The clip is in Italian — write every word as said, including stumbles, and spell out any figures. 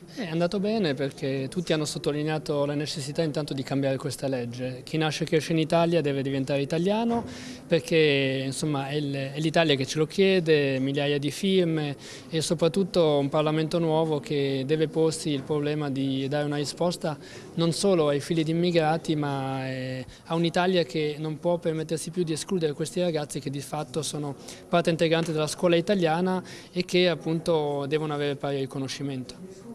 È andato bene perché tutti hanno sottolineato la necessità intanto di cambiare questa legge. Chi nasce e cresce in Italia deve diventare italiano perché insomma, è l'Italia che ce lo chiede, migliaia di firme e soprattutto un Parlamento nuovo che deve porsi il problema di dare una risposta non solo ai figli di immigrati ma eh, a un'Italia che non può permettersi più di escludere questi ragazzi che di fatto sono parte integrante della scuola italiana e che appunto devono avere pari riconoscimento.